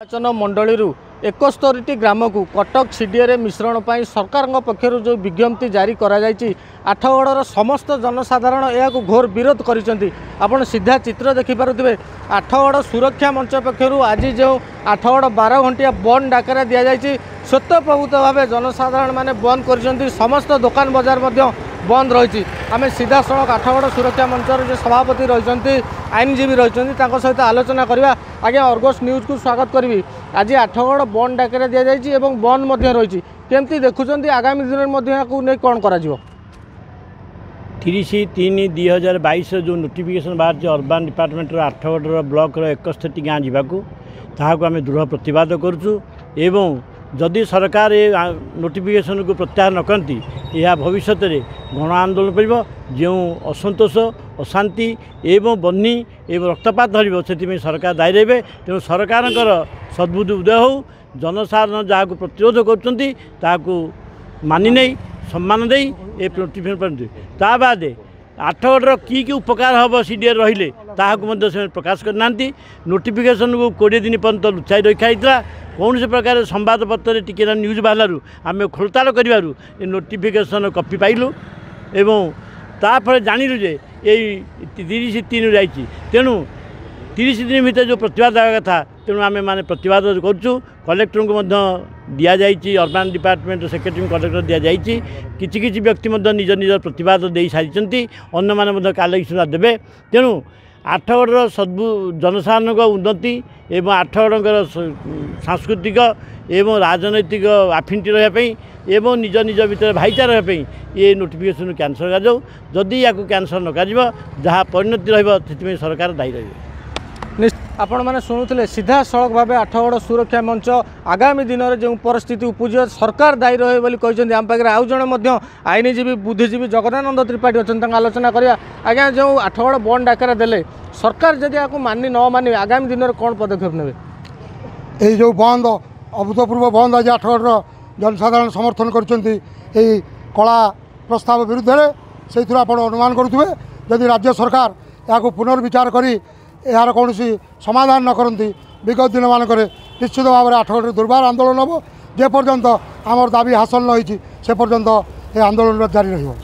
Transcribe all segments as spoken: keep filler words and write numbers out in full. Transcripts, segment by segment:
निर्वाचन मंडली एकस्तरी ग्राम को कटक सीडीए मिश्रण पर सरकार पक्षर जो विज्ञप्ति जारी आठगढ़ समस्त जनसाधारण यह घोर विरोध कर सीधा चित्र देखिपे आठगढ़ सुरक्षा मंच पक्षर आज जो आठगढ़ बार घंटिया बंद डाकरा दि जाए स्वतःप्रभूत भाव जनसाधारण माने बंद कर समस्त दुकान बजार बंद रही आम सीधा सड़क आठगढ़ सुरक्षा मंचर जो सभापति रही आईनजीवी रही सहित आलोचना करवा आज्ञा अर्गस न्यूज को स्वागत करी आज आठगढ़ बंद डाकरा दि जाए बंद रही केमती देखुं आगामी दिन को नहीं कौन कर तीस तीन दुई हजार बैश जो नोटिफिकेशन बाहर अर्बान डिपार्टमेंटर आठगढ़ ब्लॉक एकस्तरी गाँ जावाक आम दृढ़ प्रतिवाद करुँ एवं जदि सरकार ये नोटिफिकेशन को प्रत्याहार न करती यह भविष्य में गण आंदोलन कर जो असंतोष अशांति एवं बन्ही एवं रक्तपात धरब से सरकार दायी रहे तेणु सरकार सद्बुद्धि उदय हो जनसाधारण जहाँ को प्रतिरोध कर मानि नहीं सम्मान दे ए नोटिफिकेशन ता बाद आठगढ़ की की उपकार हम सीडीए रहिले ताकू से प्रकाश करना नोटिफिकेशन को कोड़े दिन पर्यंत लुचाई रखा कौन से प्रकार संवादपत्र टी न्यूज बाहर आम खोलताड़ कर नोटिफिकेशन कॉपी पाइलु एवं तापर जानिलु जे यही तीस तीन जाइए तेणु तीस दिन भीतर जो प्रतिवाद देवा कथा तेणु आम मैंने प्रतिवाद करुँ कलेक्टर को दि जाइए अर्बान डिपार्टमेंट सेक्रेटरी कलेक्टर दि जाइए किसी किसी व्यक्ति निज निज प्रतिवाद दे सारी अन्य मैंने कालेक्शन देवे तेणु आठगढ़ सद्बु जनसाधारण उन्नति एवं आठगढ़ सांस्कृतिक एवं राजनैतिक आफिनिटी रही एवं निज निज भितर भाईचारा रही ये नोटिफिकेशन कैंसल करदी या कैंसल न जहाँ परिणति रही सरकार दायी रही आपण मैंने शुणुले सीधा सड़क भाव आठगढ़ सुरक्षा मंच आगामी दिन में जो परिस्थिति उपज सरकार दायी रहे बोली कहते आम पाखे आउ जड़े आईनजीवी बुद्धिजीवी जगदानंद त्रिपाठी अच्छा आलोचना करा आज्ञा जो आठगढ़ बंद डाकरा देले सरकार जदि आपको मानि न माने आगामी दिन में कौन पदक्षेप ने ये जो बंद अभूतपूर्व बंद आज आठगढ़ जनसाधारण समर्थन कर कला प्रस्ताव विरुद्ध में से आप अनुमान करुवे जदि राज्य सरकार यहाँ पुनर्विचार करी यार कौन समाधान न करती विगत दिन मानक निश्चित भाव में आठगढ़ दुर्बार आंदोलन हम जेपर्यंत आमर दाबी हासिल न से पर्यंत ये आंदोलन जारी रही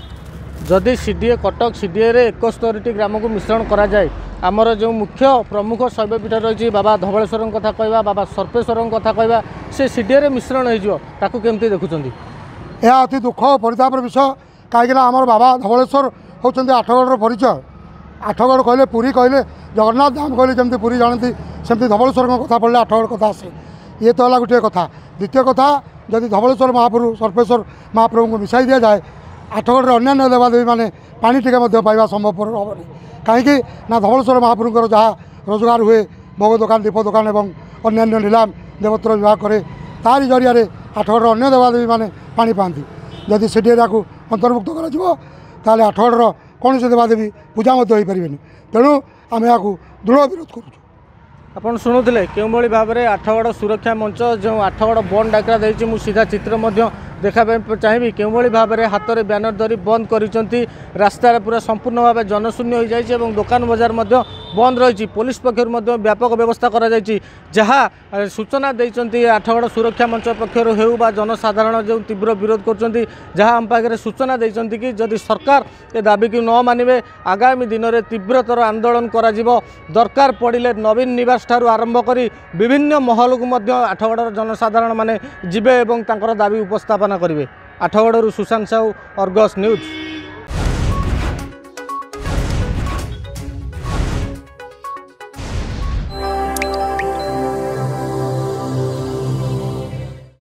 जदि सीडीए कटक सीडीए एकस्तरी ग्राम को मिश्रण करा जाए आमर जो मुख्य प्रमुख शैवपीठ रही बाबा धवलेश्वर कथा कहवा बाबा सर्पेश्वर कथा कहवा से सीडीए मिश्रण हो केमती देखुं यह अति दुख और परितापर विषय कहीं आमर बाबा धवलेश्वर होती आठगढ़ परिचय आठगढ़ कहले पुरी कहले जगन्नाथ धाम कहले जमी पुरी जानती सेमती धवलेश्वर कथा पढ़ले आठगढ़ कथा आसे ये तो है गोटे कथा द्वितीय कथा जदि धवलेश्वर महाप्रभु सर्पेश्वर महाप्रभु को मिसाई दि जाए आठगढ़ अन्य देवादेवी मैंने पानी टिके पाइबा संभवपर हेनी कहीं ना धवलेश्वर महाप्रभुर जहाँ रोजगार हुए भोग दुकान दीप दुकान और अन्य नीलाम देवत्र विभाग करे तारी जरिया आठगढ़ अन्य देवादेवी मैंने पानी पाती जदि सीडीए अंतर्भुक्त कर आठगढ़ कौन से देवादेवी पूजा हो पारे तेणु आम यहाँ दृढ़ विरोध करुँ आपड़ शुणुले क्यों भाव में आठगढ़ सुरक्षा मंच जो आठगढ़ बंद डाकरा देती मुझ सीधा चित्र देखा चाहिए क्यों भाव में हाथ में ब्यानर धरी बंद कर रास्तार पूरा संपूर्ण भाव जनशून्य हो जाए दुकान बजार बंद रही पुलिस पक्षर व्यापक व्यवस्था कर जहाँ सूचना देती आठगढ़ सुरक्षा मंच पक्षर हो जनसाधारण जो तीव्र विरोध कर जहाँ आम पाखे सूचना देती कि जदि सरकार ए दाबी को न मानिबे आगामी दिन में तीव्रतर आंदोलन करा दरकार पड़े नवीन निवास ठारू आरंभ कर विभिन्न महल को आठगढ़ जनसाधारण माने जिबे एवं तांकर दाबी उपस्थापना करेंगे। Athagarh Sushant Sahu Argus news.